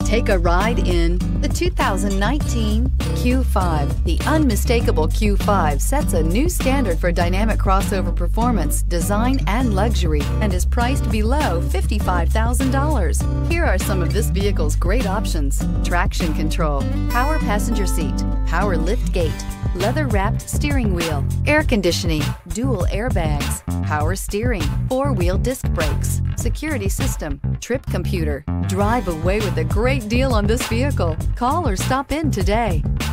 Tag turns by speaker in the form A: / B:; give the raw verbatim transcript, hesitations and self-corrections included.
A: Take a ride in the two thousand nineteen Q five. The unmistakable Q five sets a new standard for dynamic crossover performance, design, and luxury, and is priced below fifty-five thousand dollars. Here are some of this vehicle's great options: traction control, power passenger seat, power lift gate, leather-wrapped steering wheel, air conditioning, dual airbags, power steering, four-wheel disc brakes, security system, trip computer. Drive away with a great deal on this vehicle. Call or stop in today.